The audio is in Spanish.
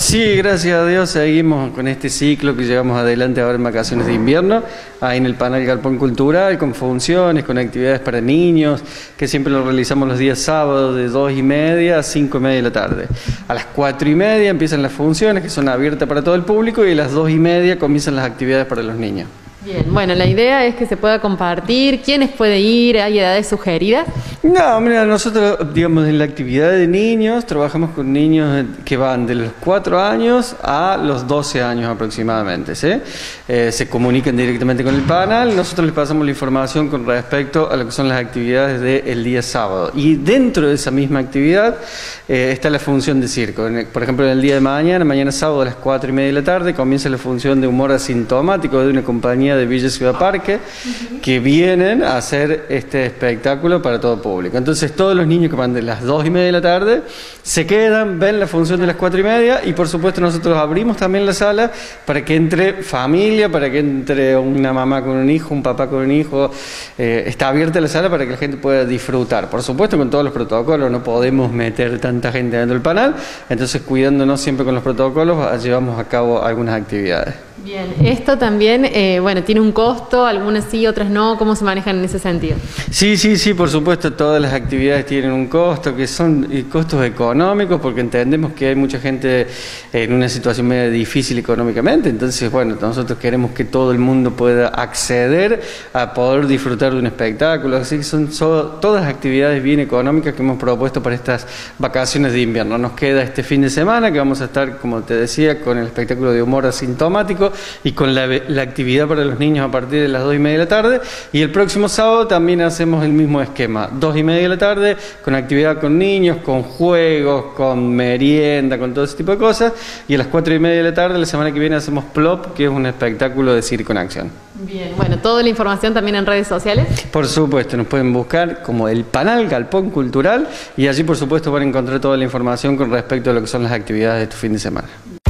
Sí, gracias a Dios seguimos con este ciclo que llevamos adelante ahora en vacaciones de invierno, ahí en el Panal Galpón Cultural, con funciones, con actividades para niños, que siempre lo realizamos los días sábados de 2:30 a 5:30 de la tarde. A las 4:30 empiezan las funciones, que son abiertas para todo el público, y a las 2:30 comienzan las actividades para los niños. Bien, bueno, la idea es que se pueda compartir. ¿Quiénes pueden ir? ¿Hay edades sugeridas? No, mira, nosotros, digamos, en la actividad de niños, trabajamos con niños que van de los 4 años a los 12 años aproximadamente, ¿sí? Se comunican directamente con el panel, nosotros les pasamos la información con respecto a lo que son las actividades del día sábado. Y dentro de esa misma actividad está la función de circo. Por ejemplo, en el día de mañana sábado a las 4:30 de la tarde, comienza la función de humor asintomático de una compañía de Villa Ciudad Parque, que vienen a hacer este espectáculo para todo público. Entonces todos los niños que van de las 2:30 de la tarde se quedan, ven la función de las 4:30, y por supuesto nosotros abrimos también la sala para que entre familia, para que entre una mamá con un hijo, un papá con un hijo. Está abierta la sala para que la gente pueda disfrutar. Por supuesto con todos los protocolos, no podemos meter tanta gente dentro del panel, entonces cuidándonos siempre con los protocolos llevamos a cabo algunas actividades. Bien, esto también, bueno, tiene un costo, algunas sí, otras no. ¿Cómo se manejan en ese sentido? Sí, por supuesto, todas las actividades tienen un costo, que son costos económicos, porque entendemos que hay mucha gente en una situación medio difícil económicamente. Entonces, bueno, nosotros queremos que todo el mundo pueda acceder a poder disfrutar de un espectáculo. Así que son todas actividades bien económicas que hemos propuesto para estas vacaciones de invierno. Nos queda este fin de semana que vamos a estar, como te decía, con el espectáculo de humor asintomático y con la actividad para los niños a partir de las 2:30 de la tarde, y el próximo sábado también hacemos el mismo esquema, 2:30 de la tarde, con actividad con niños, con juegos, con merienda, con todo ese tipo de cosas, y a las 4:30 de la tarde, la semana que viene, hacemos Plop, que es un espectáculo de circo en acción. Bien, bueno, toda la información también en redes sociales. Por supuesto, nos pueden buscar como el Panal Galpón Cultural, y allí por supuesto van a encontrar toda la información con respecto a lo que son las actividades de este fin de semana.